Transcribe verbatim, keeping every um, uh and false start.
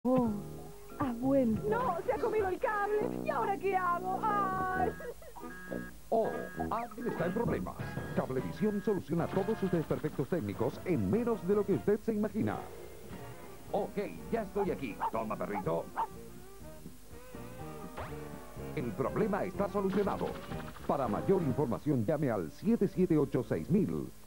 Oh, has vuelto. ¡No! ¡Se ha comido el cable! ¿Y ahora qué hago? ¡Ay! Oh, alguien está en problemas. Cablevisión soluciona todos sus desperfectos técnicos en menos de lo que usted se imagina. Ok, ya estoy aquí. Toma, perrito. El problema está solucionado. Para mayor información llame al siete siete ocho seis mil.